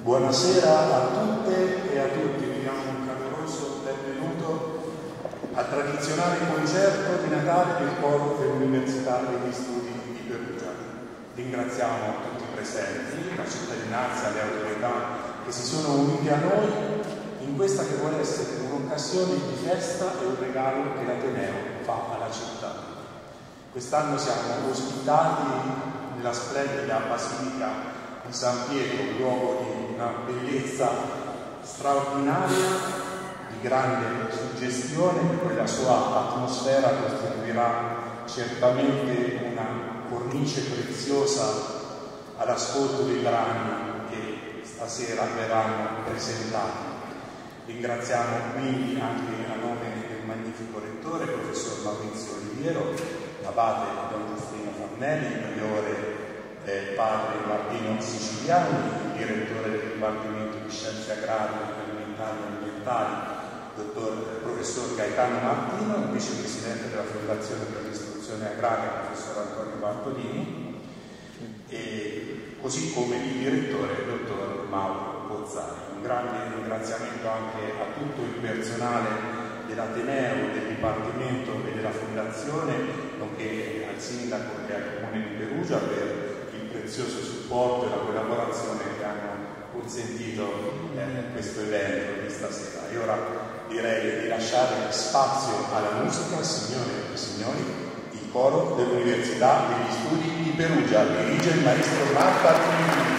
Buonasera a tutte e a tutti, vi diamo un caloroso benvenuto al tradizionale concerto di Natale del Coro dell'Università degli Studi di Perugia. Ringraziamo tutti i presenti, la cittadinanza e le autorità che si sono uniti a noi in questa che vuole essere un'occasione di festa e un regalo che l'Ateneo fa alla città. Quest'anno siamo ospitati nella splendida Basilica di San Pietro, luogo di una bellezza straordinaria, di grande suggestione, che la sua atmosfera costituirà certamente una cornice preziosa all'ascolto dei brani che stasera verranno presentati. Ringraziamo quindi anche a nome del magnifico rettore, professor Maurizio Oliviero, abate Don Giustino Farnelli, priore padre Martino Siciliani, direttore del Dipartimento di Scienze Agrarie, Alimentari e Ambientali, professor Gaetano Martino, vicepresidente della Fondazione per l'Istruzione Agraria, professor Antonio Bartolini, e così come il direttore, dottor Mauro Bozzari. Un grande ringraziamento anche a tutto il personale dell'Ateneo, del Dipartimento e della Fondazione, nonché al Sindaco e al Comune di Perugia per il prezioso supporto e la collaborazione che hanno consentito questo evento di stasera. E ora direi di lasciare spazio alla musica, signore e signori, il coro dell'Università degli Studi di Perugia. Dirige il maestro Martino.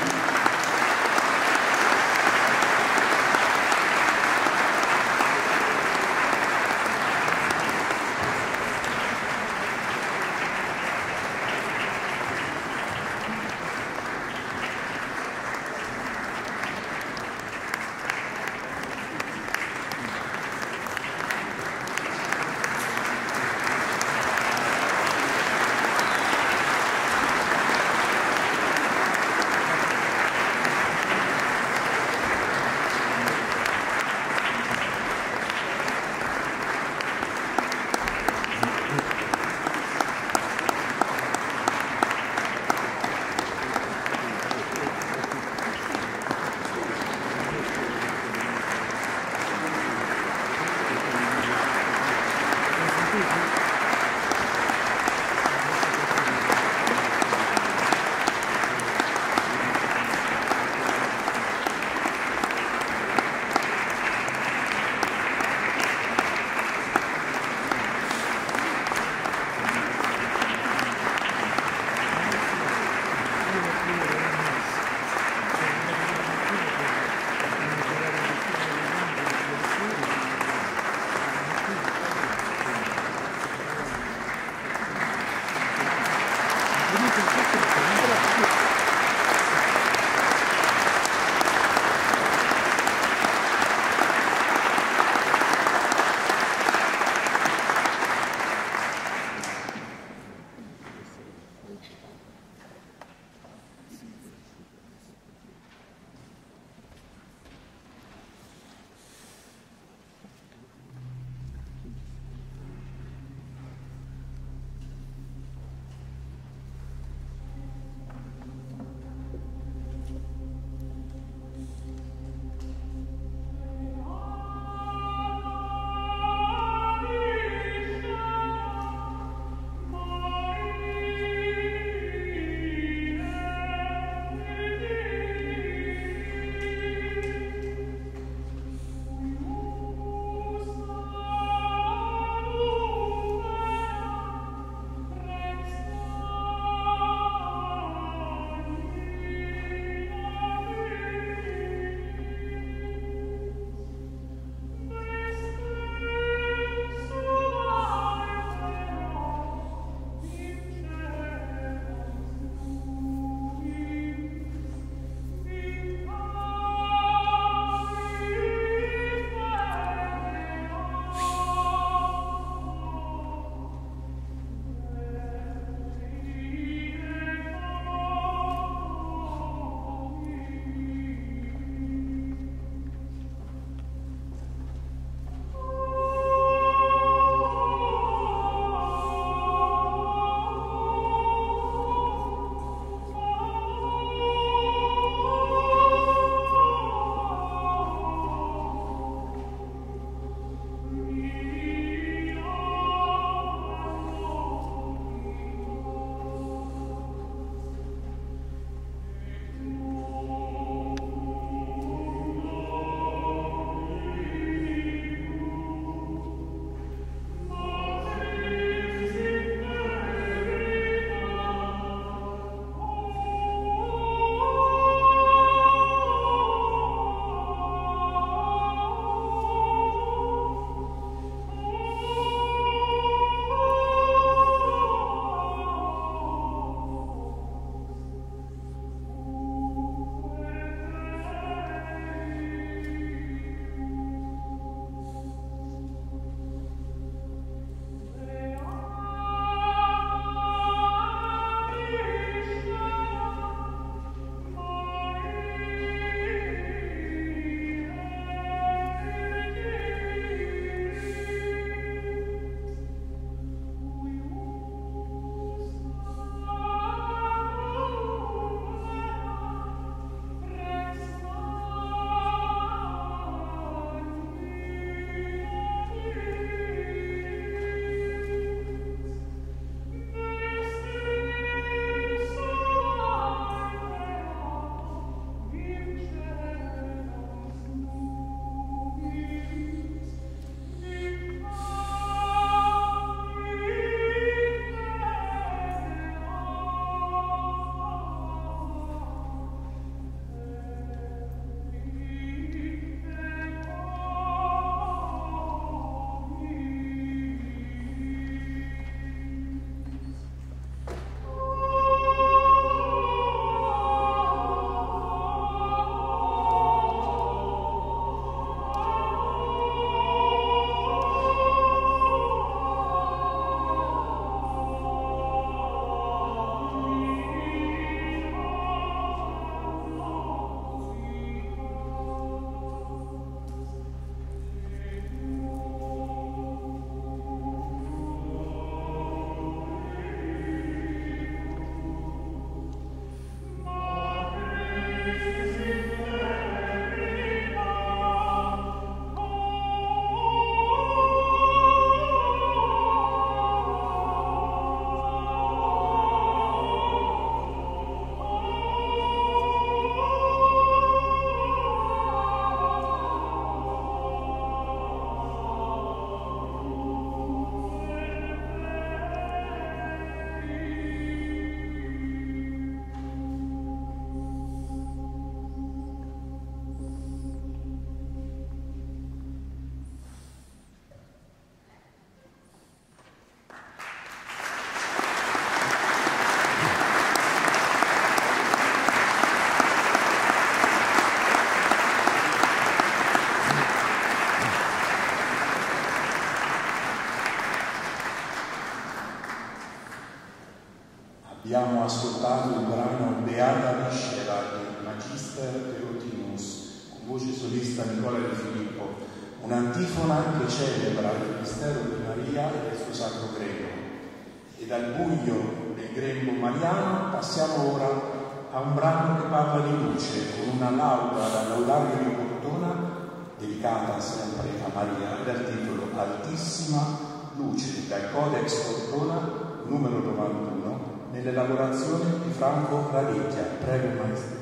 abbiamo ascoltato il brano Beata Viscera di Magister Perotinus, con voce solista Nicola Di Filippo, un'antifona che celebra il mistero di Maria e del suo sacro grembo. E dal buio del grembo mariano passiamo ora a un brano che parla di luce, con una lauda da Laudario Opportuna, dedicata sempre a Maria, dal titolo Altissima Luce, dal Codex Ortona numero 91, nell'elaborazione di Franco Radicchia. Prego, maestro.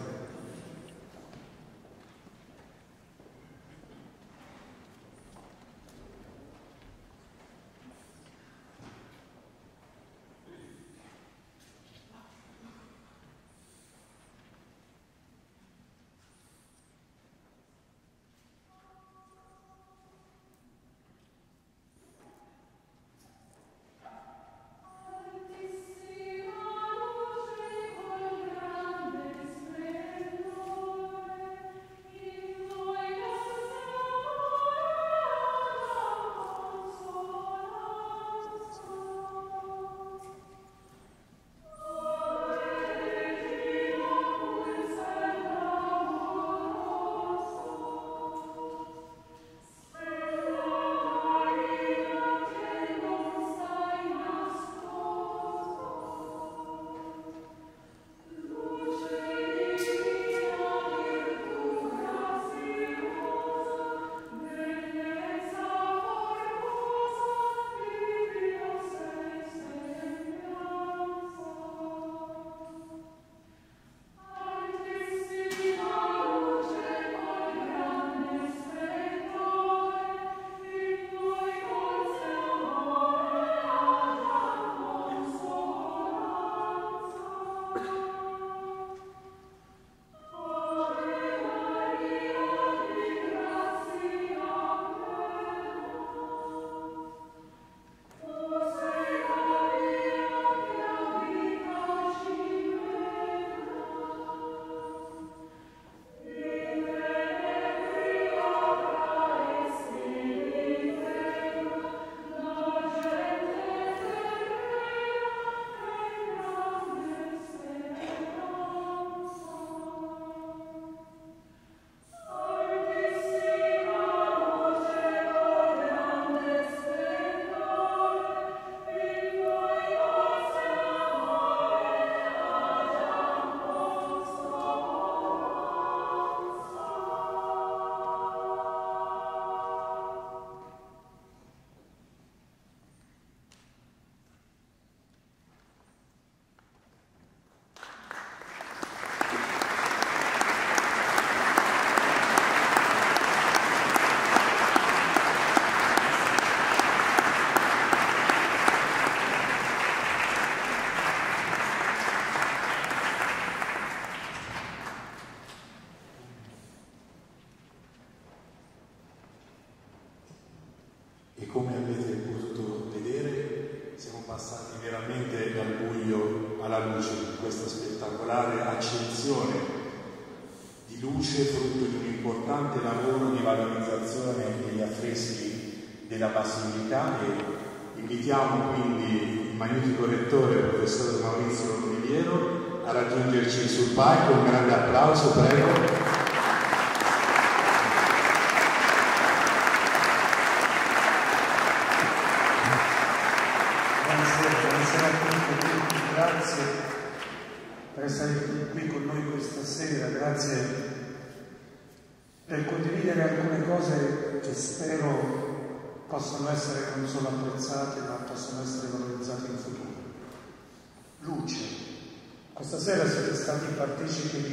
E come avete potuto vedere, siamo passati veramente dal buio alla luce in questa spettacolare accensione di luce, frutto di un importante lavoro di valorizzazione degli affreschi della Basilica. E invitiamo quindi il magnifico rettore, il professor Maurizio Oliviero, a raggiungerci sul palco. Un grande applauso, prego. Grazie per essere qui con noi questa sera, grazie per condividere alcune cose che spero possano essere non solo apprezzate, ma possono essere valorizzate in futuro. Luce. Questa sera siete stati partecipi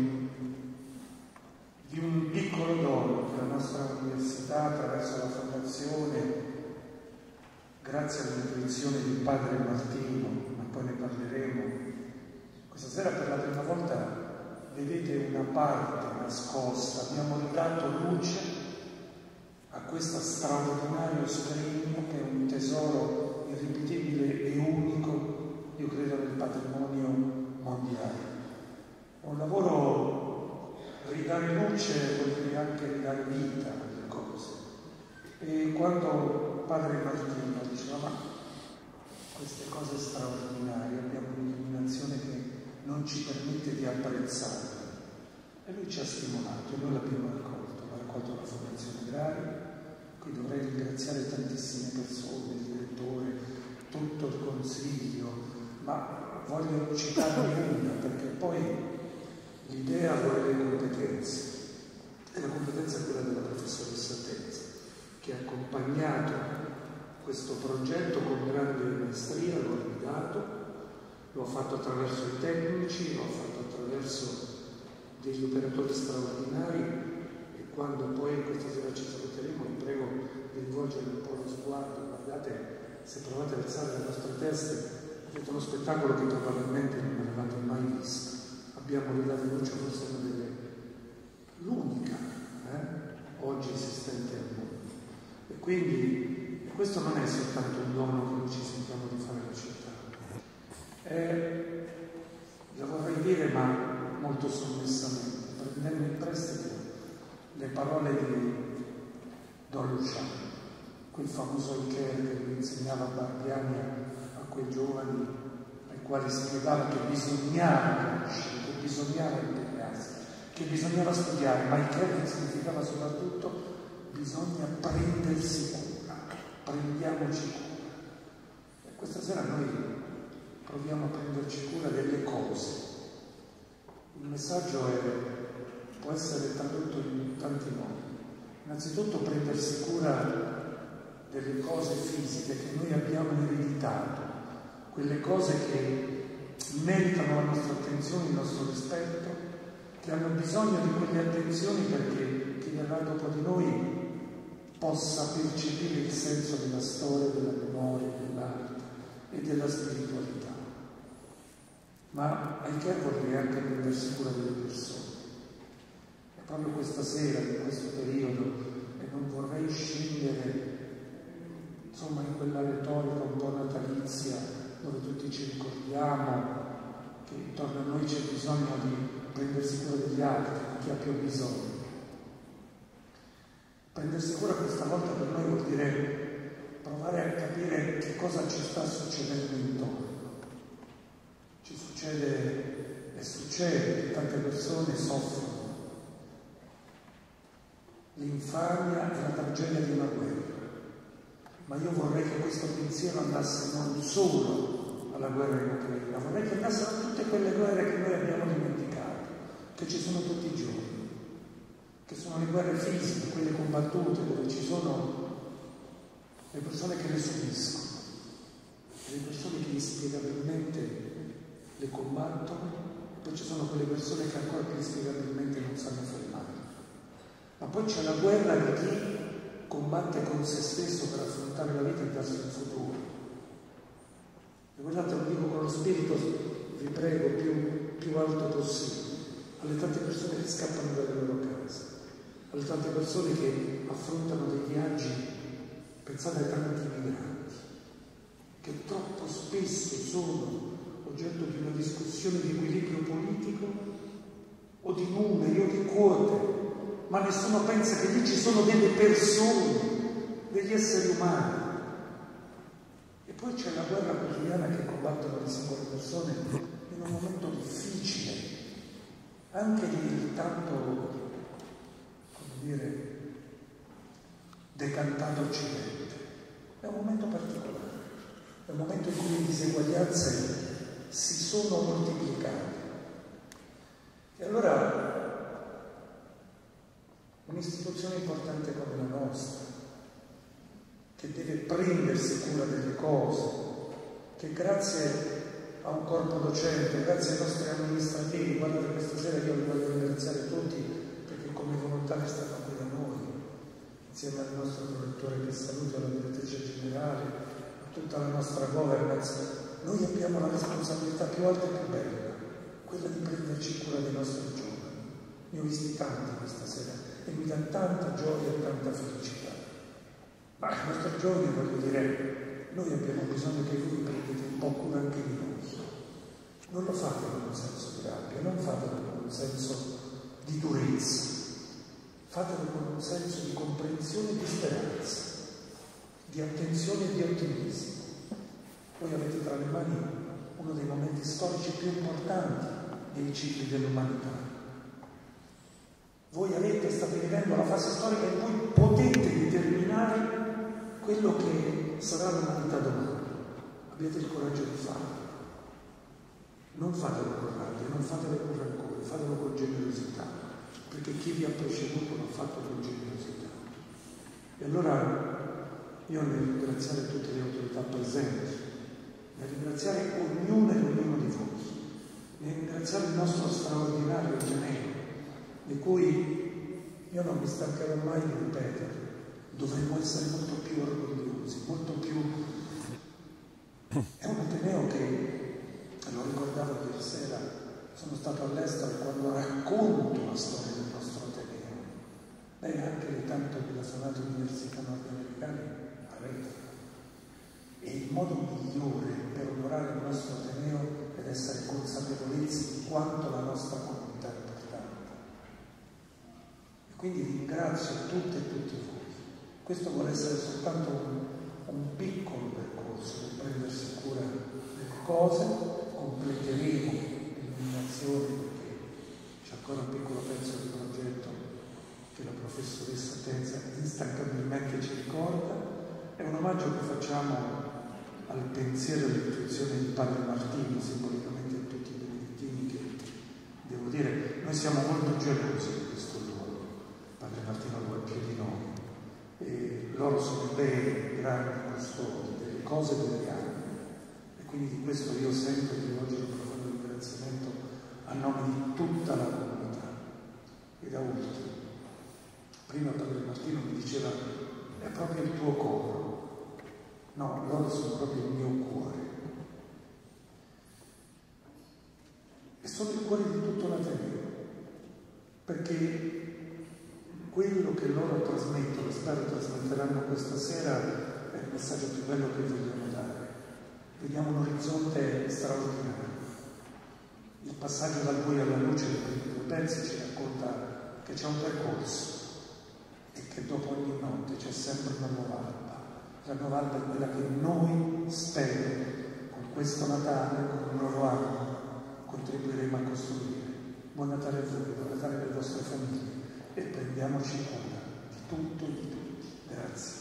di un piccolo dono che la nostra università, attraverso la fondazione, grazie all'intuizione di Padre Martino, ma poi ne parleremo, questa sera per la prima volta vedete una parte nascosta. Abbiamo dato luce a questo straordinario scrigno che è un tesoro irripetibile e unico, io credo, nel patrimonio mondiale. È un lavoro, ridare luce vuol dire anche ridare vita alle cose. E quando Padre Martino diceva: ma queste cose straordinarie, abbiamo un'illuminazione che non ci permette di apprezzarle. E lui ci ha stimolato e noi l'abbiamo raccolto la Fondazione Grario. Qui dovrei ringraziare tantissime persone, il direttore, tutto il consiglio, ma voglio citarne una perché poi l'idea vuole le competenze e la competenza è quella della professoressa Tenza, che ha accompagnato questo progetto con grande maestria, lo ha guidato, lo ha fatto attraverso i tecnici, lo ha fatto attraverso degli operatori straordinari, e quando poi questa sera ci saluteremo vi prego di rivolgere un po' lo sguardo. Guardate, se provate ad alzare le vostre teste, avete uno spettacolo che probabilmente non avevate mai visto. Abbiamo lì la luce, forse una delle l'unica oggi esistente al mondo. E quindi questo non è soltanto un dono che noi ci sentiamo di fare alla città. Lo vorrei dire, ma molto sommessamente, prendendo in prestito le parole di Don Luciano, quel famoso alchiere che lui insegnava a Barbiani, a quei giovani ai quali spiegava che bisognava conoscere, che bisognava impegnarsi, che bisognava studiare, ma il che significava soprattutto bisogna prendersi cura, prendiamoci cura. E questa sera noi proviamo a prenderci cura delle cose. Il messaggio può essere tradotto in tanti modi. Innanzitutto prendersi cura delle cose fisiche che noi abbiamo ereditato, quelle cose che meritano la nostra attenzione, il nostro rispetto, che hanno bisogno di quelle attenzioni perché chi verrà dopo di noi possa percepire il senso della storia, della memoria, dell'arte e della spiritualità. Ma anche vuol dire anche prendersi cura delle persone. E proprio questa sera, in questo periodo, e non vorrei scendere insomma in quella retorica un po' natalizia dove tutti ci ricordiamo che intorno a noi c'è bisogno di prendersi cura degli altri, di chi ha più bisogno. Prendersi cura questa volta per noi vuol dire provare a capire che cosa ci sta succedendo intorno. Ci succede e succede che tante persone soffrono l'infamia e la tragedia di una guerra. Ma io vorrei che questo pensiero andasse non solo alla guerra in Ucraina, vorrei che andassero a tutte quelle guerre che noi abbiamo dimenticato, che ci sono tutti i giorni, che sono le guerre fisiche, quelle combattute, dove ci sono le persone che le subiscono, le persone che inspiegabilmente le combattono, e poi ci sono quelle persone che ancora più inspiegabilmente non sanno fermare. Ma poi c'è la guerra di chi combatte con se stesso per affrontare la vita e darsi un futuro. E guardate, lo dico con lo spirito, vi prego, più alto possibile, alle tante persone che scappano dalle loro case, alle tante persone che affrontano dei viaggi, pensate ai tanti migranti, che troppo spesso sono oggetto di una discussione di equilibrio politico o di numeri o di quote, ma nessuno pensa che lì ci sono delle persone, degli esseri umani. E poi c'è la guerra quotidiana che combattono le singole persone in un momento difficile, anche di tanto, come dire, decantato Occidente. È un momento particolare, è un momento in cui le diseguaglianze si sono moltiplicate. E allora un'istituzione importante come la nostra, che deve prendersi cura delle cose, che grazie a un corpo docente, grazie ai nostri amministrativi, guardate, questa sera io vi voglio ringraziare tutti perché come volontari stanno qui da noi, insieme al nostro direttore che saluto, alla direttrice generale, a tutta la nostra governance. Noi abbiamo la responsabilità più alta e più bella, quella di prenderci cura dei nostri giovani. Ne ho visti tanti questa sera e mi dà tanta gioia e tanta felicità. Ma i nostri giovani, voglio dire, noi abbiamo bisogno che voi prendete un po' cura anche di noi. Non lo fate con un senso di rabbia, non fatelo con un senso di durezza, fatelo con un senso di comprensione e di speranza, di attenzione e di ottimismo. Voi avete tra le mani uno dei momenti storici più importanti dei cicli dell'umanità. Voi state vivendo la fase storica in cui potete determinare quello che sarà l'umanità domani. Abbiate il coraggio di farlo. Non fatelo con rabbia, non fatelo con rancore, fatelo con generosità, perché chi vi ha preceduto l'ha fatto con generosità. E allora io nel ringraziare tutte le autorità presenti, nel ringraziare ognuno e ognuno di voi, nel ringraziare il nostro straordinario Ateneo, di cui io non mi stancherò mai di ripetere, dovremmo essere molto più orgogliosi, molto più... È un Ateneo che, lo ricordavo ieri sera, sono stato all'estero e quando racconto la storia del nostro Ateneo, lei anche le tante blasonate università nordamericane avete. E il modo migliore per onorare il nostro Ateneo è essere consapevolezzi di quanto la nostra comunità è importante. E quindi ringrazio tutte e tutti voi. Questo vuole essere soltanto un piccolo percorso per prendersi cura delle cose, completeremo l'illuminazione perché c'è ancora un piccolo pezzo di progetto che la professoressa Tenza instancabilmente ci ricorda. È un omaggio che facciamo al pensiero e all'intuizione di Padre Martino, simbolicamente a tutti i benedettini che, devo dire, noi siamo molto gelosi di questo luogo. Padre Martino lo è più di noi. E loro sono i veri grandi custodi delle cose delle anime. E quindi di questo io sento di oggi un profondo ringraziamento a nome di tutta la comunità. E da ultimo, prima Padre Martino mi diceva, è proprio il tuo coro. No, loro sono proprio il mio cuore. E sono il cuore di tutto l'Ateneo, perché quello che loro trasmettono, spero trasmetteranno questa sera, è il messaggio più bello che vogliamo dare. Vediamo un orizzonte straordinario. Il passaggio dal buio alla luce dei primi due pezzi ci racconta che c'è un percorso e che dopo ogni notte c'è sempre una nuova alba. La nuova alba è quella che noi, spero, con questo Natale, con il nuovo anno, contribuiremo a costruire. Buon Natale a voi, buon Natale alle vostre famiglie e prendiamoci cura di tutto e di tutti. Grazie.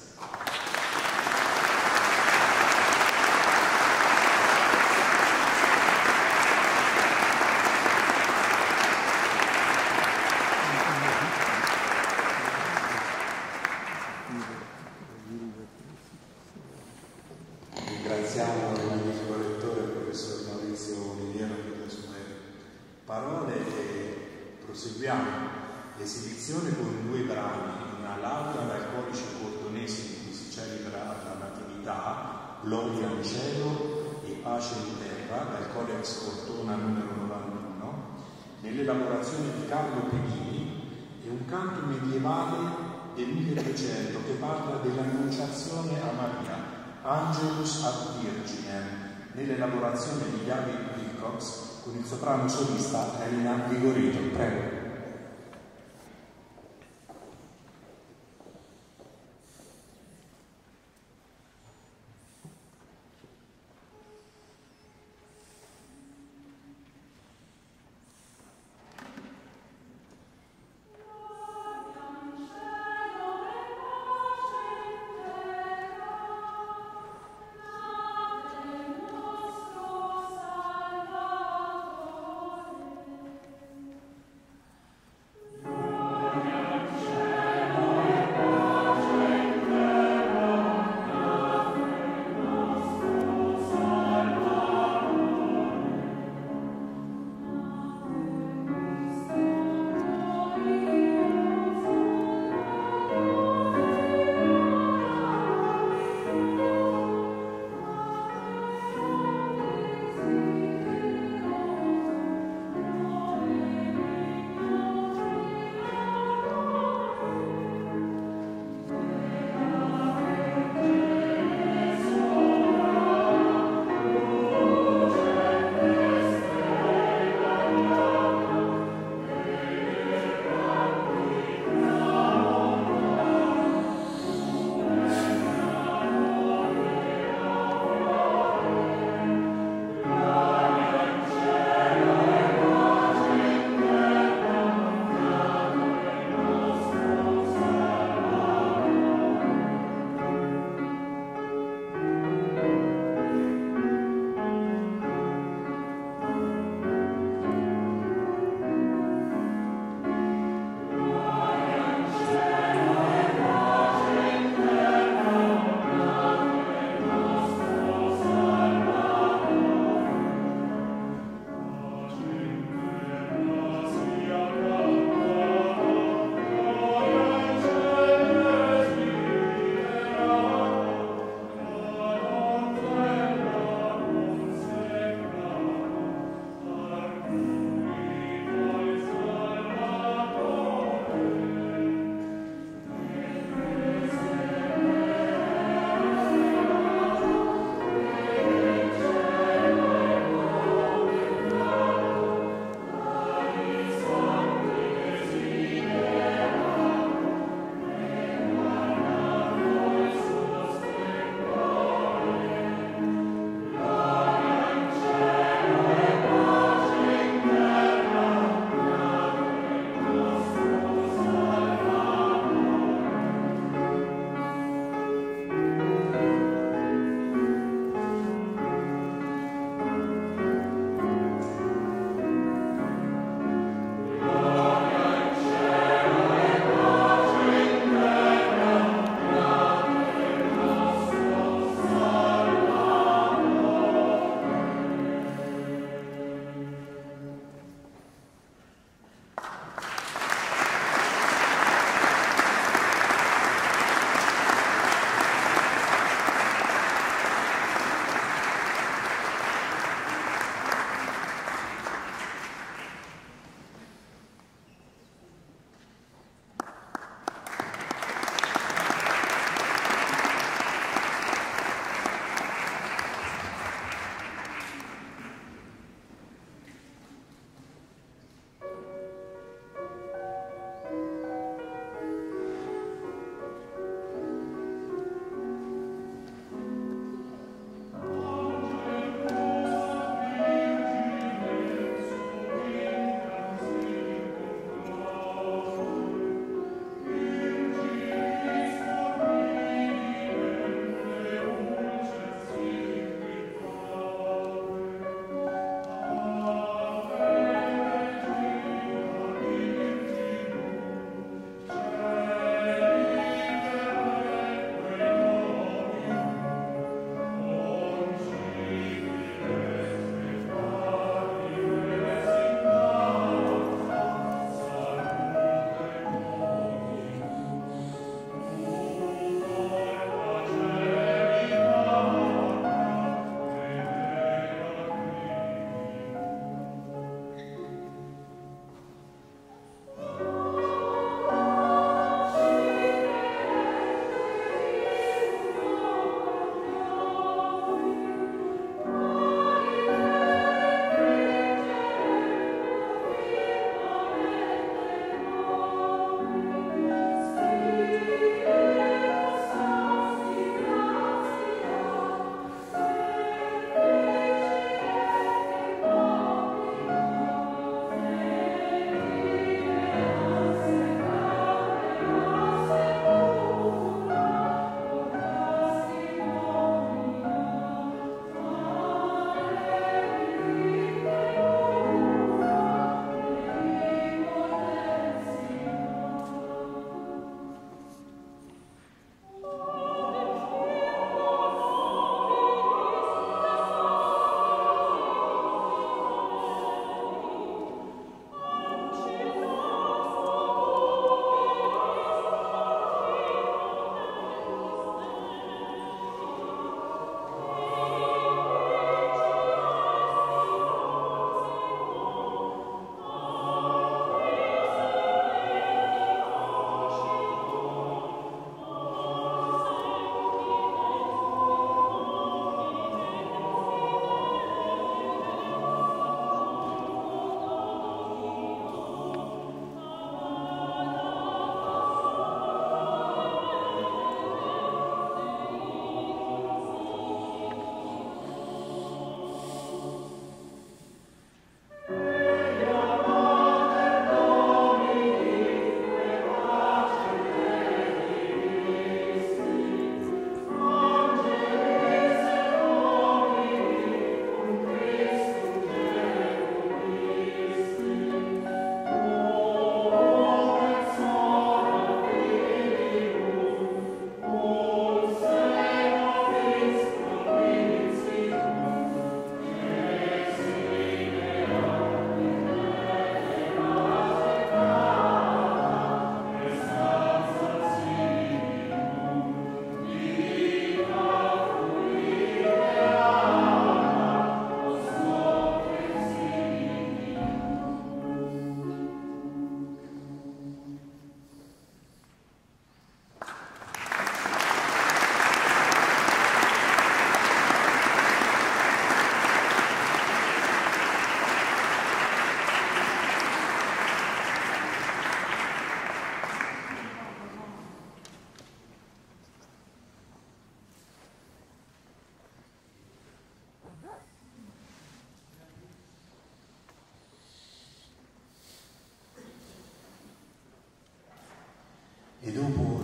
Ringraziamo il magnifico lettore, il professor Maurizio Oliviero, per le sue parole e proseguiamo l'esibizione con due brani, una laurea dal codice cordonese in cui si celebra la Natività, Gloria al cielo e pace in terra, dal Codex Cortona numero 91, nell'elaborazione di Carlo Pedini, e un canto medievale del 1200 che parla dell'annunciazione a Maria, Angelus ad Virginem, nell'elaborazione di David Wilcox con il soprano solista Elena Vigorito. Prego.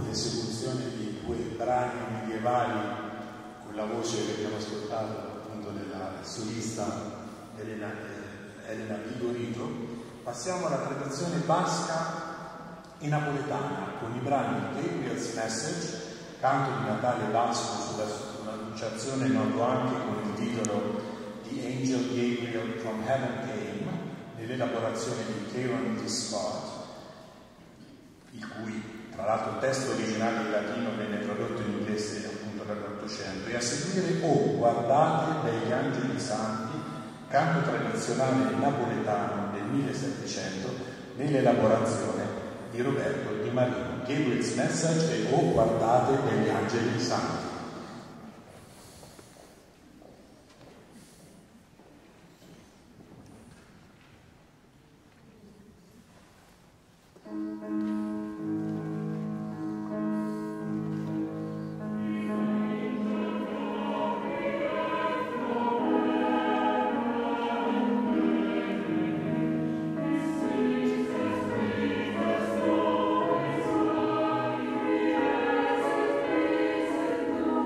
l'esecuzione di due brani medievali con la voce che abbiamo ascoltato appunto della solista Elena Vigorito, passiamo alla tradizione basca e napoletana con i brani Gabriel's Message, canto di Natale basco sull'annunciazione noto anche con il titolo The Angel Gabriel from Heaven Came, nell'elaborazione di Kieran D. Scott, il cui tra l'altro il testo originale in latino venne tradotto in inglese appunto dall'Ottocento, e a seguire O guardate degli angeli santi, canto tradizionale napoletano del 1700 nell'elaborazione di Roberto Di Marino. Gabriel's Message e O guardate degli angeli santi. Thank you.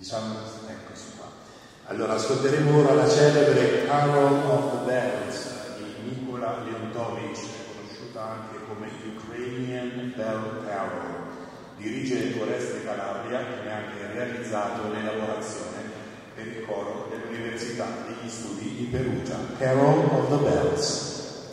Diciamo, eccoci qua. Allora, ascolteremo ora la celebre Carol of the Bells di Nicola Leontovich, conosciuta anche come Ukrainian Bell Carol. Dirige Foreste Calabria, che ne ha anche realizzato l'elaborazione per il coro dell'Università degli Studi di Perugia. Carol of the Bells.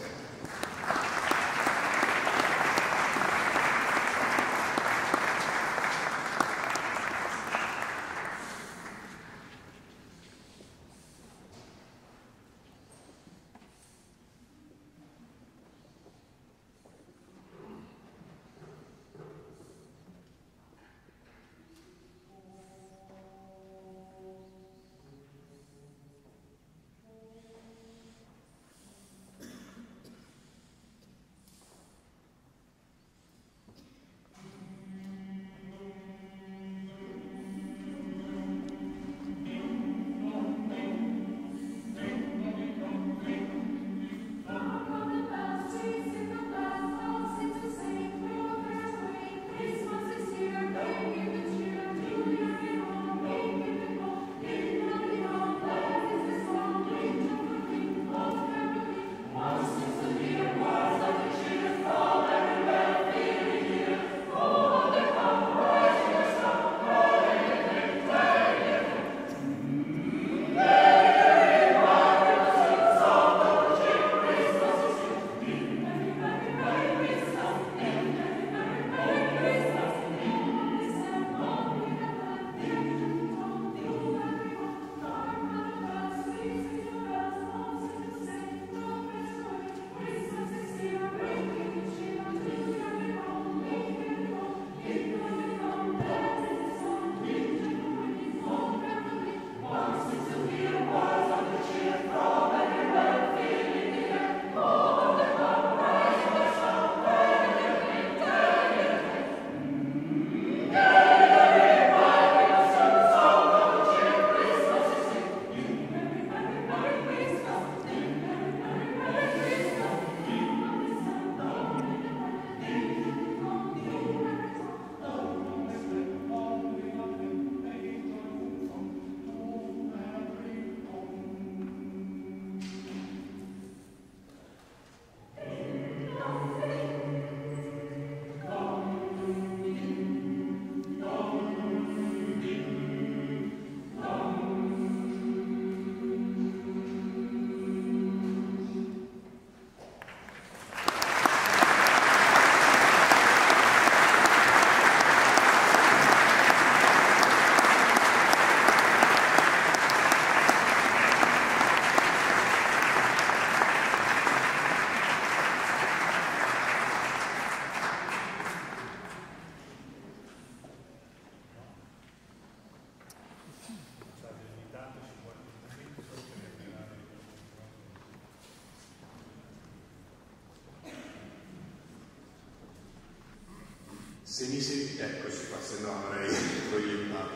Se mi senti, eccoci qua, se no avrei proiettato.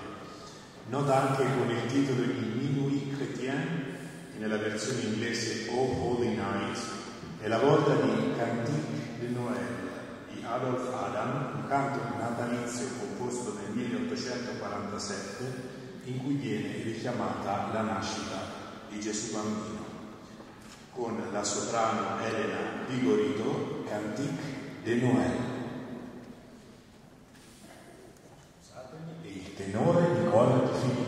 Nota anche con il titolo di Minuit Chrétien, nella versione inglese O Holy Night, è la volta di Cantique de Noël di Adolphe Adam, un canto natalizio composto nel 1847, in cui viene richiamata la nascita di Gesù Bambino. Con la soprano Elena Vigorito, Cantique de Noël. Tenore Nicola Di Filippo.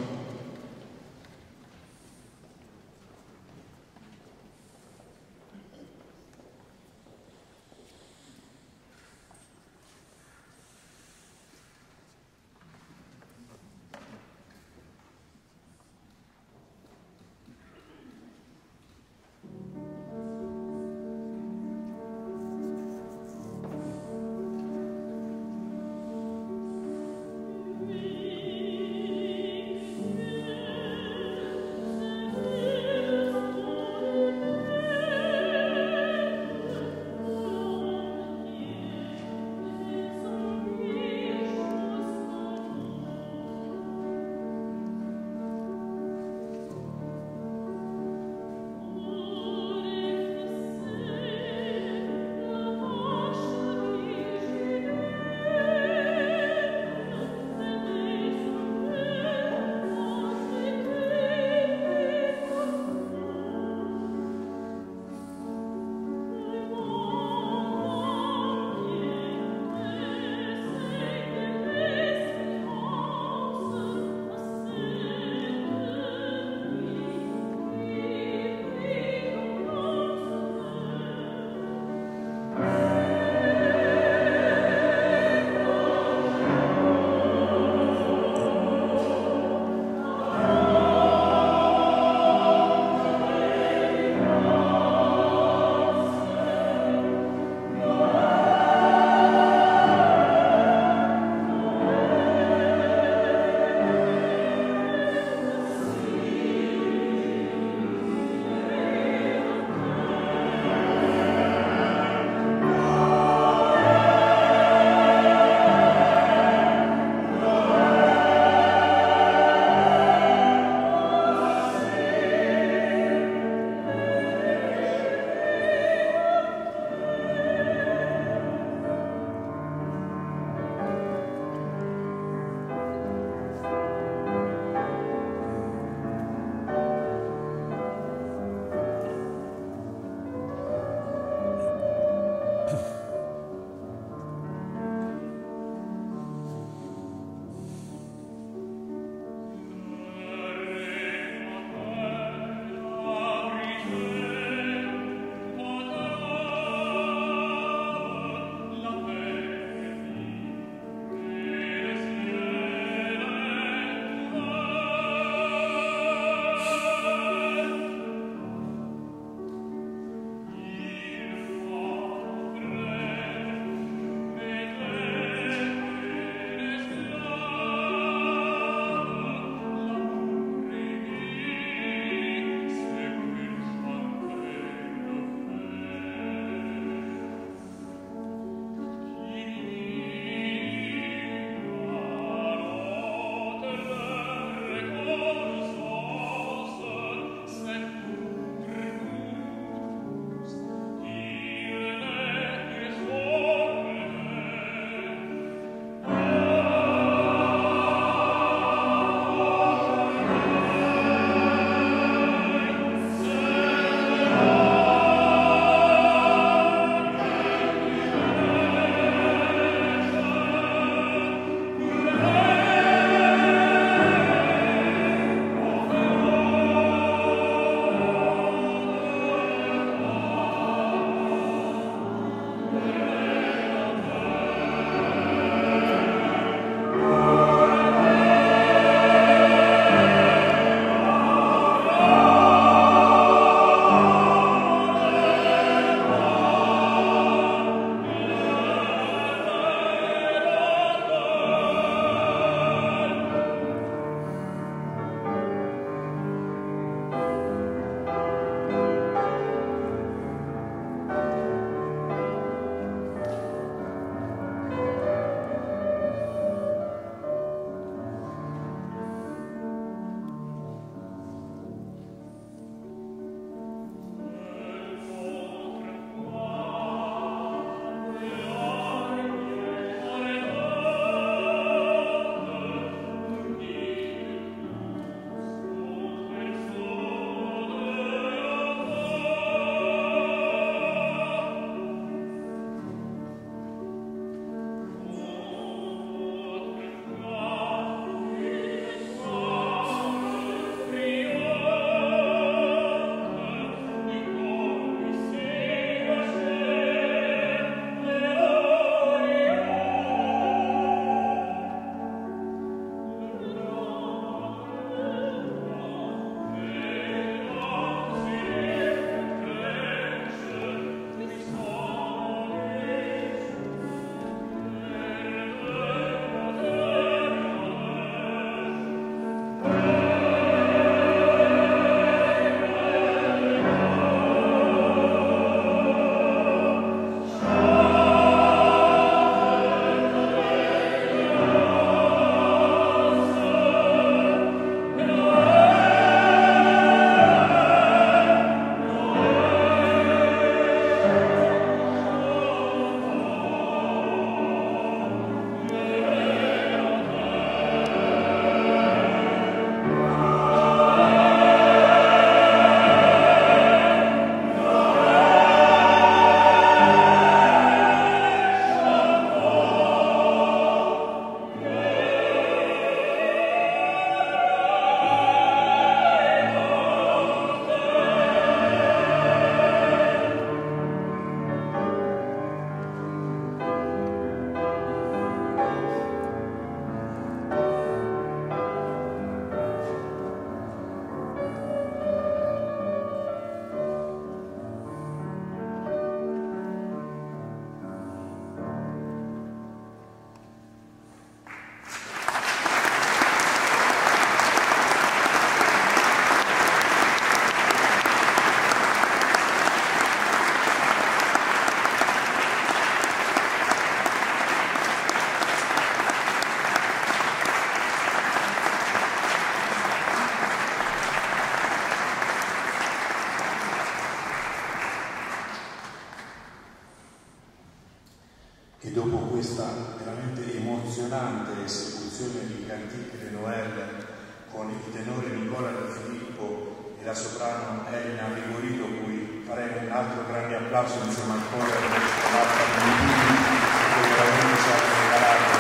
E dopo questa veramente emozionante esecuzione di Cantique de Noël con il tenore Nicola Di Filippo e la soprano Elena Rigorito, cui faremo un altro grande applauso insieme al coro di Marta Bellini, che veramente ci hanno regalato.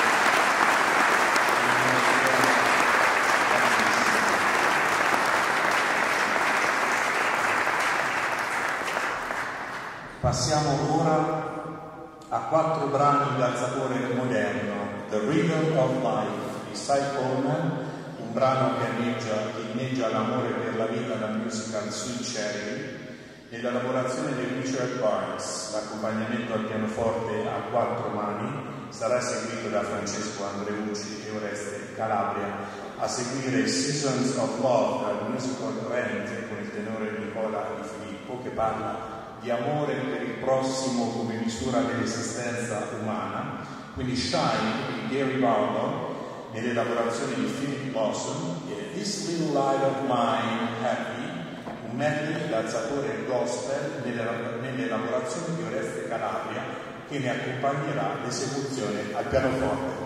Passiamo ora a 4 brani dal sapore moderno. The Rhythm of Life di Cy Coleman, un brano che inneggia l'amore per la vita da musical Sweet Cherry, nell'elaborazione di Richard Barnes. L'accompagnamento al pianoforte a 4 mani sarà eseguito da Francesco Andreucci e Oreste Calabria. A seguire Seasons of Love dal musical Rent con il tenore Nicola Di Filippo, che parla di amore per il prossimo come misura dell'esistenza umana. Quindi Shine di Gary Barlow nell'elaborazione di Philip Lawson e This Little Light of Mine Happy, un medley dal sapore gospel nell'elaborazione di Oreste Calabria, che ne accompagnerà l'esecuzione al pianoforte.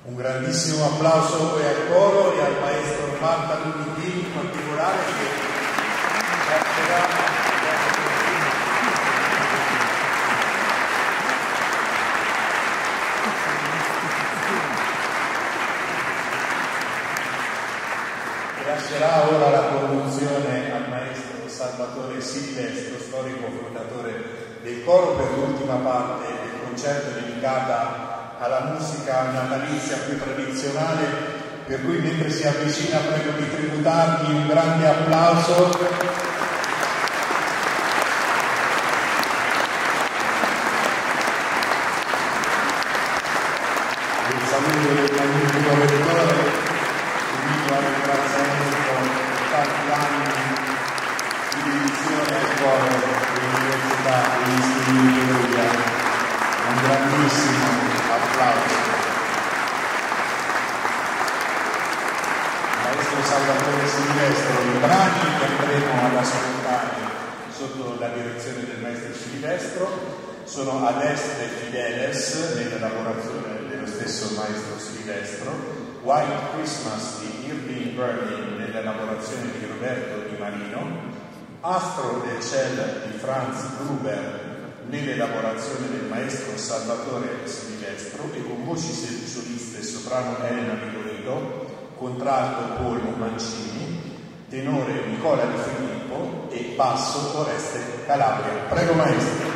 Un grandissimo applauso e al coro e al maestro Marta Lunidini in particolare che lascerà ora la conduzione al maestro Salvatore Silvestro, storico fondatore del coro, per l'ultima parte del concerto dedicata alla musica natalizia più tradizionale, per cui mentre si avvicina prego di tributargli un grande applauso. Il saluto del magnifico rettore, unito al ringraziamento per tanti anni di dedizione al coro dell'Università degli Studi di Perugia. Un grandissimo applauso. Maestro Salvatore Silvestro, i brani che andremo ad ascoltare sotto la direzione del maestro Silvestro sono Ad Est Fideles, nell'elaborazione dello stesso maestro Silvestro, White Christmas di Irving Berlin, nell'elaborazione di Roberto Di Marino, Astro del Ciel di Franz Gruber, nell'elaborazione del maestro Salvatore Silvestro, e con voci soliste soprano Elena Vigorito, contralto Paul Mancini, tenore Nicola Di Filippo e basso Oreste Calabria. Prego maestro.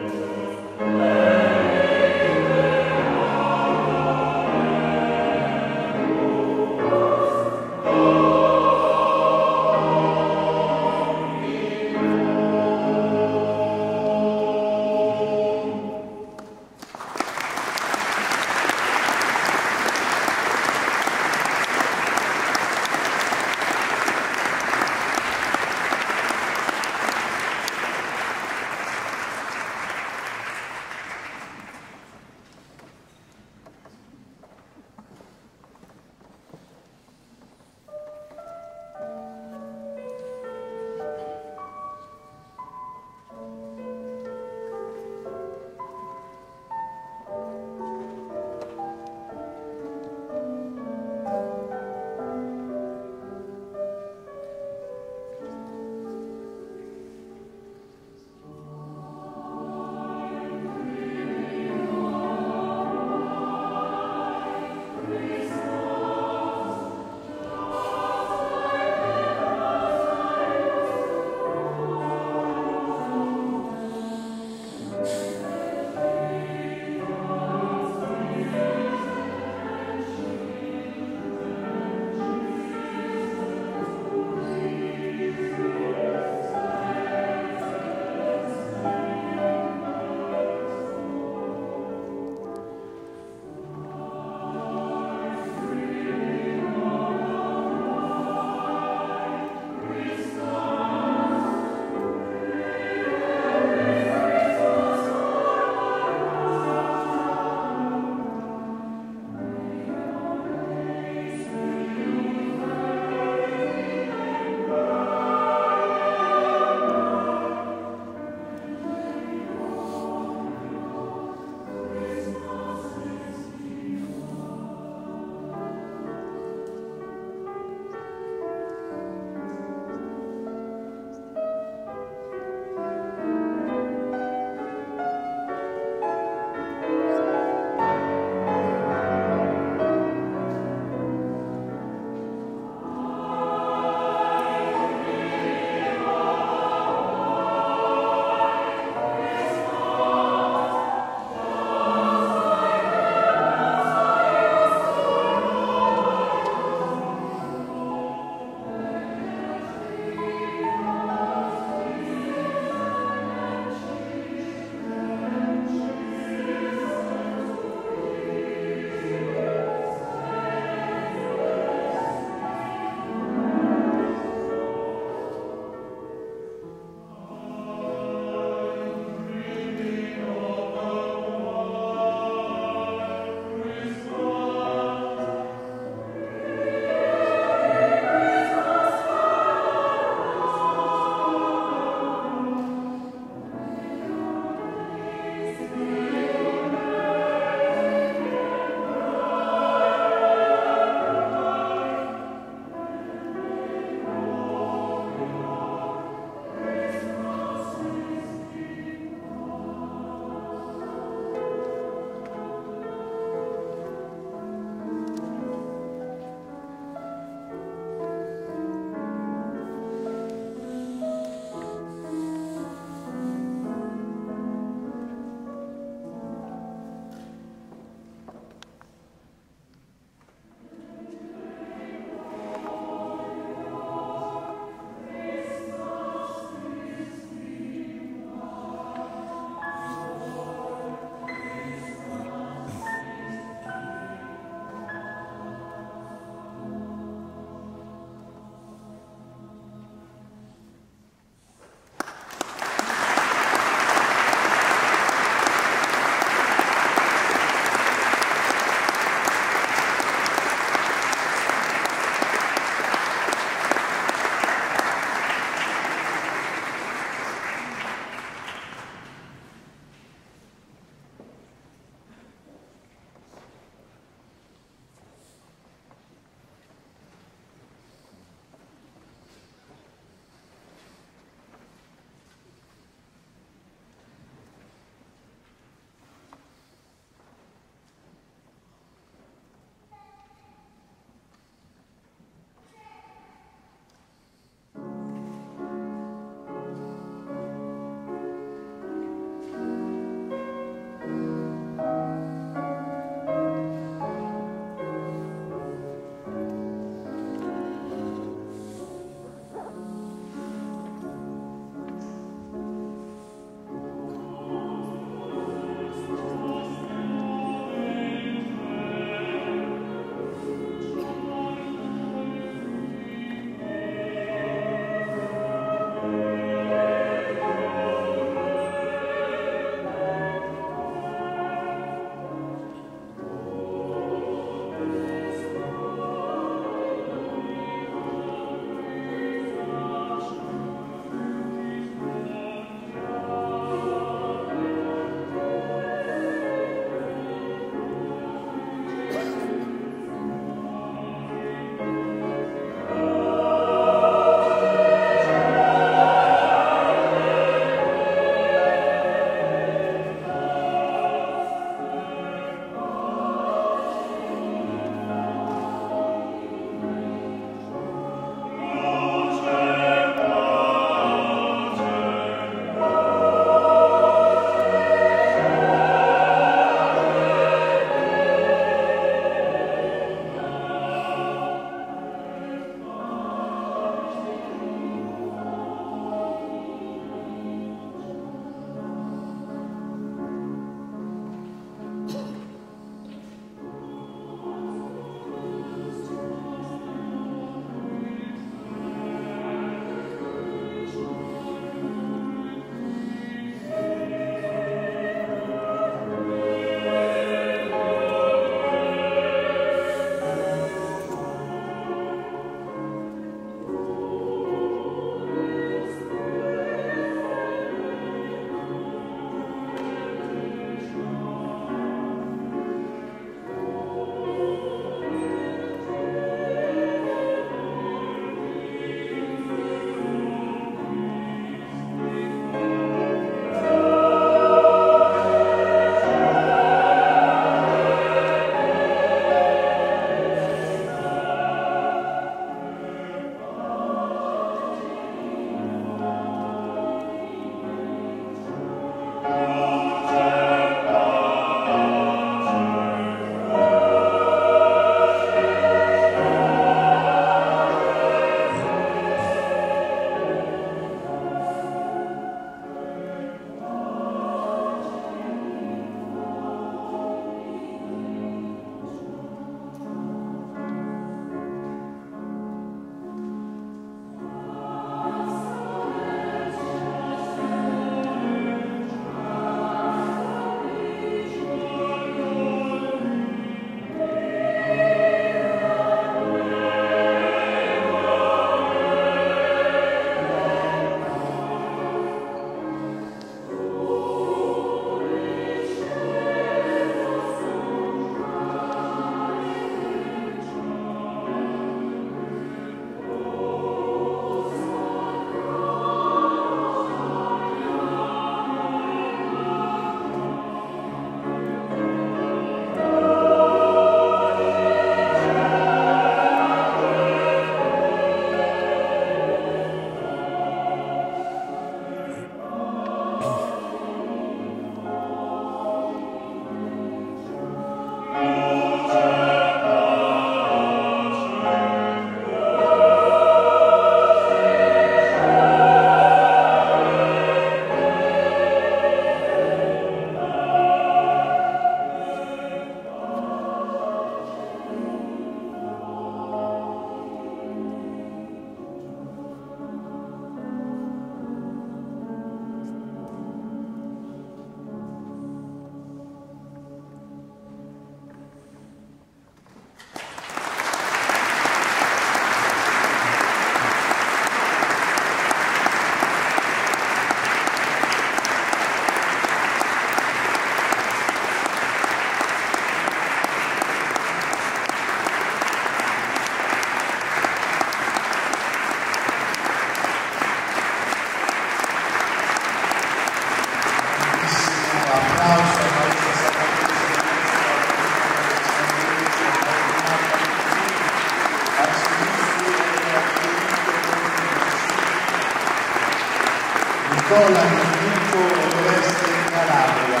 Viola del gruppo Oreste Calabria.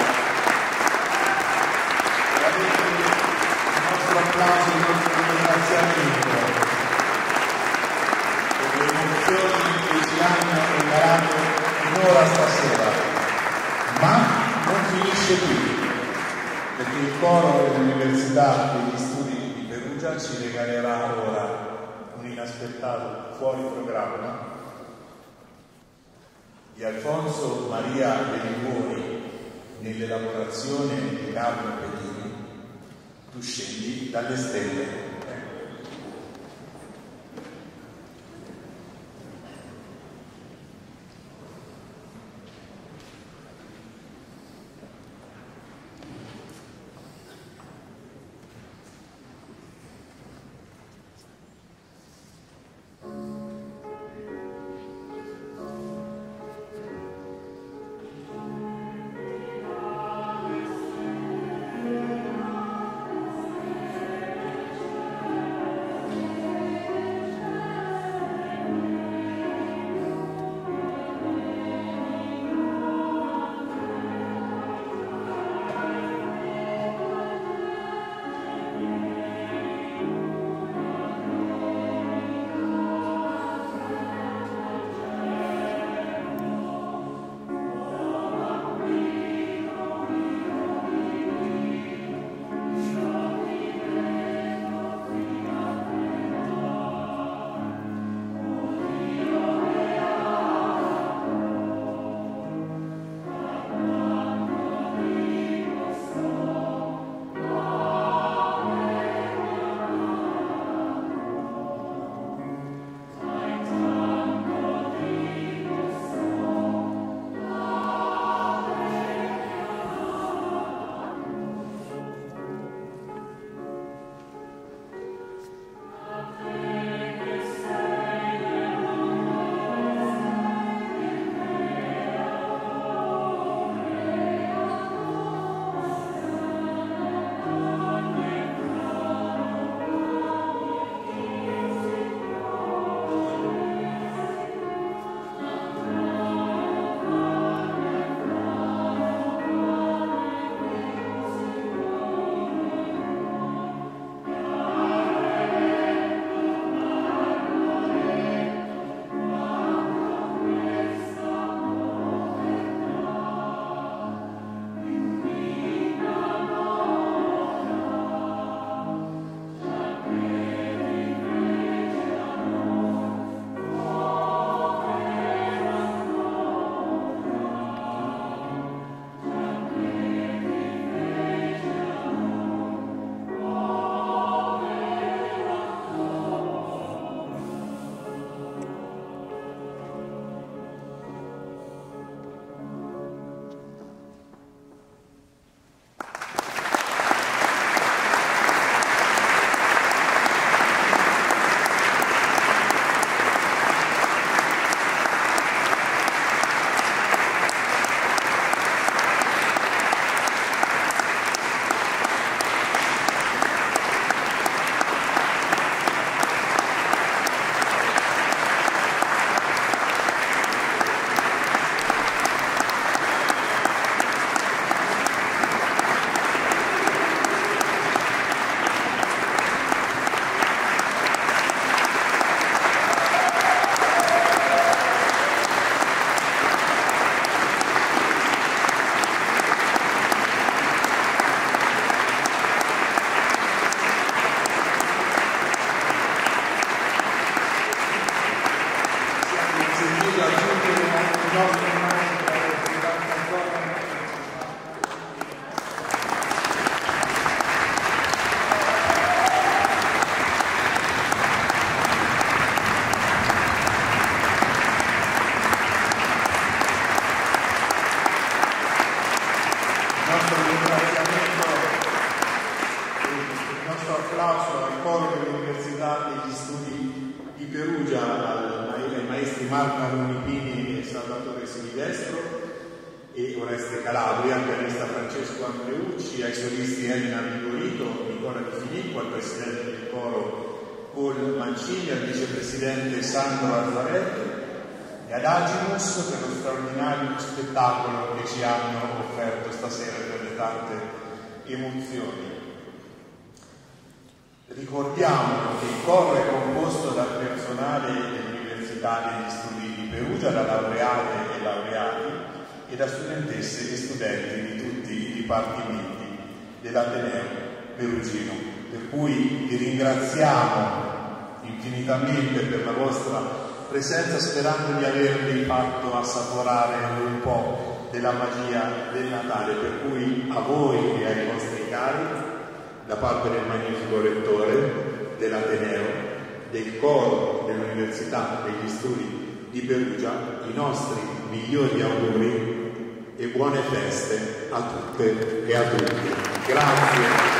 Avete il nostro applauso, il nostro ringraziamento per le emozioni che ci hanno regalato un'ora stasera. Ma non finisce qui, perché il coro dell'Università degli Studi di Perugia ci regalerà ora un inaspettato fuori programma di Alfonso Maria Bellibuoni nell'elaborazione di Carlo Pedini, Tu scendi dalle stelle. Marco Runipini e Salvatore Silvestro, e Oreste Calabria, al pianista Francesco Andreucci, ai solisti Elena Vigorito, Nicola Di Filippo, al presidente del coro Paul Mancini, al vicepresidente Sandro Azzaretti, e ad Agimus per lo straordinario spettacolo che ci hanno offerto stasera per le tante emozioni. Ricordiamo che il coro è composto dal personale dell'Università degli Studi di Perugia, da laureate e laureati e da studentesse e studenti di tutti i dipartimenti dell'Ateneo Perugino, per cui vi ringraziamo infinitamente per la vostra presenza, sperando di avervi fatto assaporare un po' della magia del Natale, per cui a voi e ai vostri cari, da parte del magnifico rettore dell'Ateneo, del coro dell'Università degli Studi di Perugia, i nostri migliori auguri e buone feste a tutte e a tutti. Grazie.